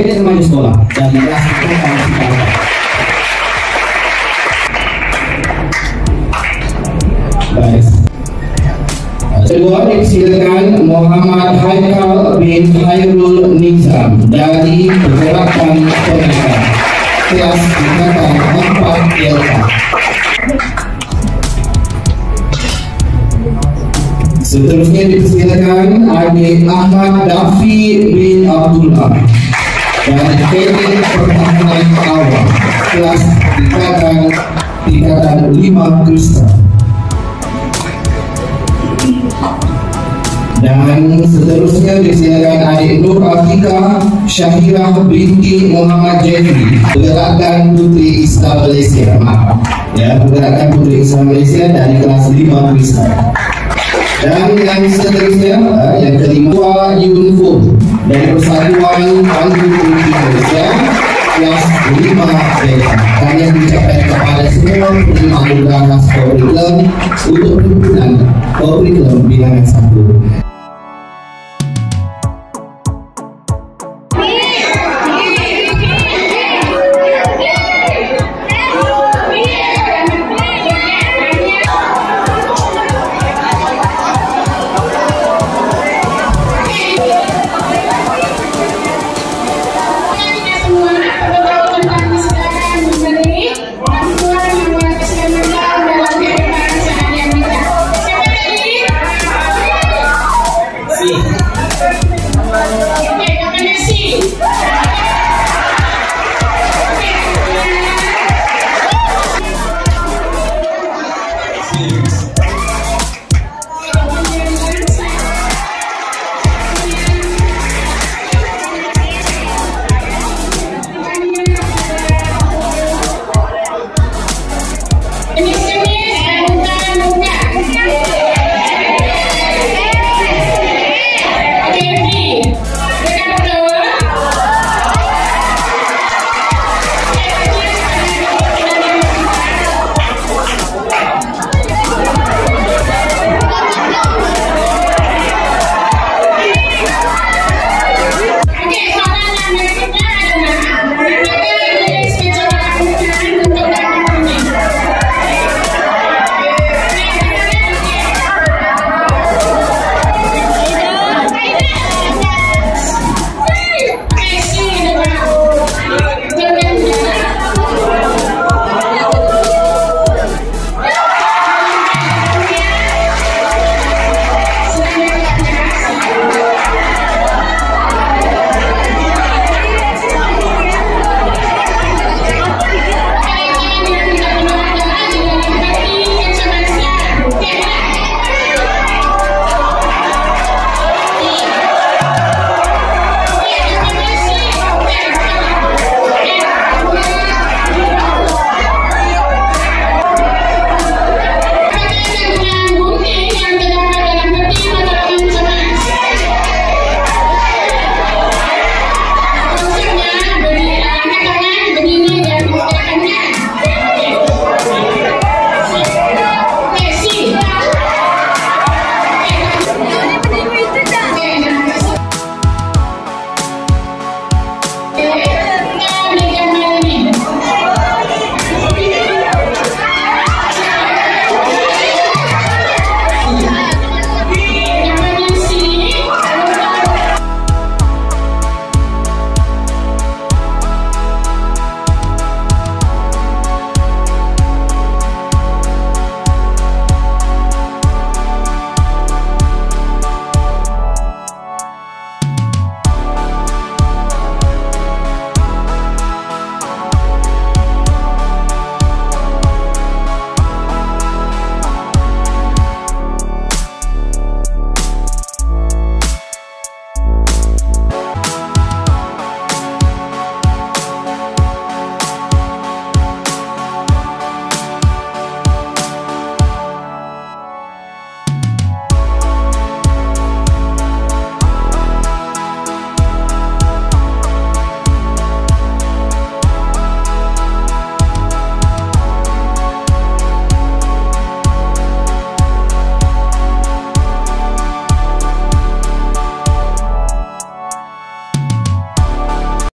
Ini remaja sekolah dan kelas baik. Kedua dipersilakan Muhammad Haikal bin Hairul Nizam dari Pergerakan Penegak kelas tingkatan 4 Delta. Seterusnya dipersilakan adik Ahmad Dafi bin Abdullah dari Teknik Pertahanan Awal kelas tingkatan 5 Kristen. Dan seterusnya disilakan adik Nur Atika Syahirah binti Muhammad Jeffrey, Pergerakan Putri Islam Malaysia. Maaf ya, Pergerakan Putri Islam Malaysia dari kelas 5 Kristen. Dan yang seterusnya yang kelima Yunfo dari Persatuan Pandu Putri Malaysia kelas 5 Delta. Kami mengucapkan kepada semua penerima anugerah Curriculum untuk perhimpunan Curriculum bilangan 1.